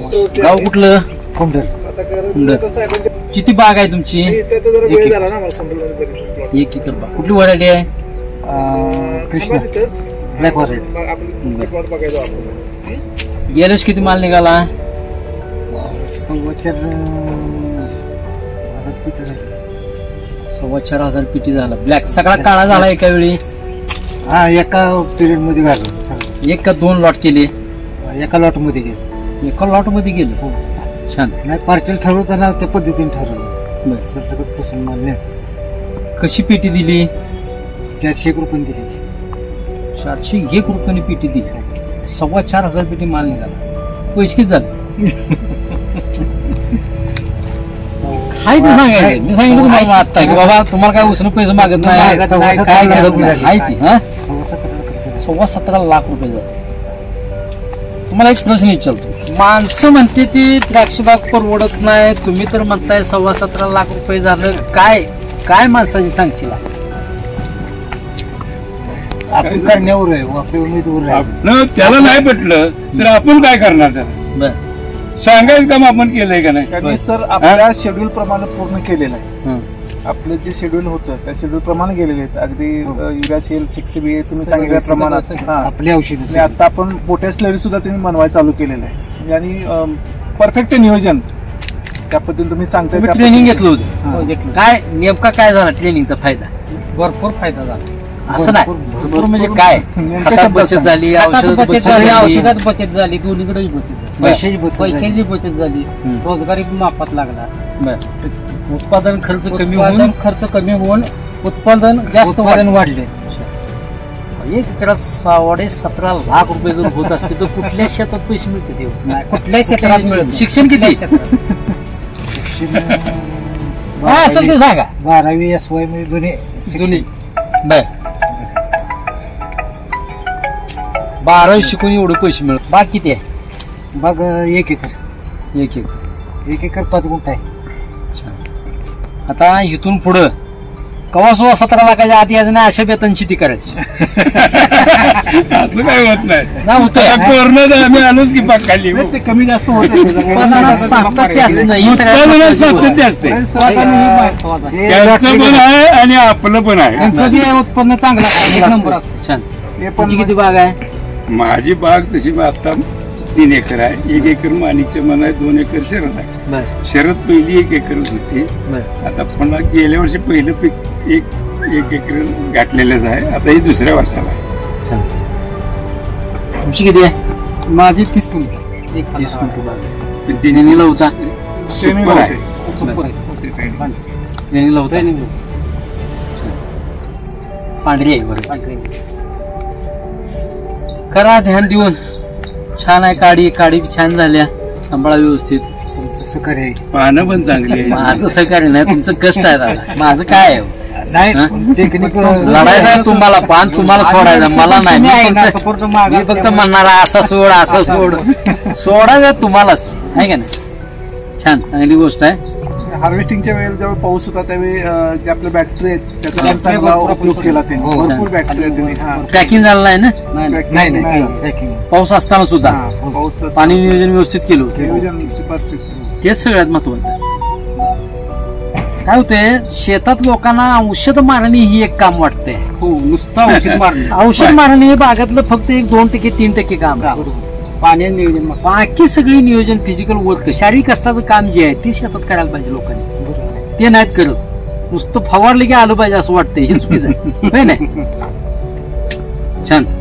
गाव कुठलं? कुंडर. किती बाग आहे तुमची? 1 एकर बाग. कुठली व्हरायटी आहे? Krishna black variety. गेल्याच किती माल निघाला? 4,500 पिटी झाला. ब्लॅक सगळा काळा झाला एका वेळी? हा, एका पिरियड मध्ये घालून. 1 का 2 लॉट केले? एका लॉट मध्ये गेले. एका लॉट मध्ये गेले. छान. नाही, पार्टीला ठरवताना त्या पद्धतीने ठरवलं. सरसकट पसंत मानले. कशी पेटी दिली? 400 रुपये दिली. 401 रुपयाने पेटी दिली. 4,500 पेटी माल निघाला. पैसे किती झाले? काय ते सांगायचं? मी सांगितलं तुम्हाला आता की बाबा तुम्हाला काय उसने पैसे मागत नाही, काय गरज नाही. आहे ती 17.25 लाख रुपये झाले. तुम्हाला एक प्रश्न विचारतो. माणसं म्हणते ती द्राक्षबाग परवडत नाही, तुम्ही तर म्हणताय 17.25 लाख रुपये झालं. काय काय माणसाची सांगशील? आपण करण्यावर आहे, आपल्या उमेदवार आहे. त्याला नाही पटलं तर आपण काय करणार? त्याला सांगायचं काम आपण केलंय का नाही? सर, आपल्या शेड्यूल प्रमाणे पूर्ण केलेलं आहे. आपलं जे शेड्यूल होतं त्या शेड्यूल प्रमाणे गेलेले आहेत. अगदी युरिया सेल 6B तुम्ही सांगितल्याप्रमाणे आपली औषध. आता आपण पोटॅश स्लरी सुद्धा त्यांनी बनवायला चालू केलेलं आहे. आणि परफेक्ट नियोजन त्या पद्धतीने तुम्ही सांगताय. ट्रेनिंग घेतलं होतं. काय नेमका काय झाला ट्रेनिंगचा फायदा? भरपूर फायदा झाला. असं नाही, भरपूर म्हणजे काय? खतात बचत झाली, औषधात बचत झाली, दोन्हीकडे बचत झाली, पैशाची बचत झाली, रोजगारी माफात लागला. उत्पादन खर्च कमी होऊन उत्पादन जास्त वाढले. 1 एकरात 17.5 लाख रुपये जर होत असते तर कुठल्या शेतात पैसे मिळते? कुठल्याही क्षेत्रात मिळत. शिक्षण किती असेल ते सांगा. 12वी SY जुनी. बर, 12वी शिकून एवढे पैसे मिळत. बाग किती आहे? बाग 1 एकर. 1 एकर. 1 एकर 5 गुंठ आहे. आता इथून पुढं कवा 17 लाखाच्या आधी अजून अशा बेतन शेती करायची? असं काय होत नाही. होतंय आम्ही आलोच की पाक खाली. ते कमी जास्त होते. सातत्य असणं ही सातत्य असते. त्यांचं पण आहे आणि आपलं पण आहे. उत्पन्न चांगलं आहे. छान. तुमची किती बाग आहे? माझी बाग तशी आता 3 एकर आहे. 1 एकर माणिकच्या मन आहे, 2 एकर शरद आहे. शरद पहिली 1 एकरच होती. आता पुन्हा गेल्या वर्षी पहिलं पीक 1 एकर घातलेलंच आहे. आता ही दुसऱ्या वर्षाला आहे. तुमची किती आहे? माझी 30 गुंठ. 30 गुंठ बाग. नेणीला होता? सुपर आहे. नेणीला होता. पांढरी आहे. बरं, करा ध्यान देऊन. छान आहे. काडी छान झाल्या. सांभाळा व्यवस्थित. तुमचं सहकार्य आहे. पानं पण चांगली आहे. माझं सहकार्य नाही, तुमचं कष्ट आहे दादा. माझं काय आहे? नाही, टेक्निक लढायचं तुम्हाला, पान तुम्हाला सोडायचं, मला नाही. मी फक्त म्हणणारा असा सोड सोडायचं तुम्हालाच, आहे का नाही? छान, चांगली गोष्ट आहे. हार्वेस्टिंगच्या वेळेला जेव्हा पाऊस होता त्यावेळी जे आपल्या बॅटरी आहेत त्याचा चांगला उपयोग केला. त्यांनी भरपूर बॅटरी आहेत. पॅकिंग झालं आहे ना? नाही, पाऊस असताना सुद्धा पाणी नियोजन व्यवस्थित केलं होतं. तेच सगळ्यात महत्वाचं. काय होतंय, शेतात लोकांना औषध मारणे ही एक काम वाटतंय. नुसतं औषध मारणे. औषध मारणे हे बागातलं फक्त 1-2%, 3% काम. पाणी नियोजन, बाकी सगळी नियोजन, फिजिकल वर्क, शारीरिक कष्टाचं काम जे आहे ते शेतात करायला पाहिजे लोकांनी. ते नाहीत करत. नुसतं फवारलं की आलं पाहिजे असं वाटतंय. हे चुकीचं आहे. नाही. छान.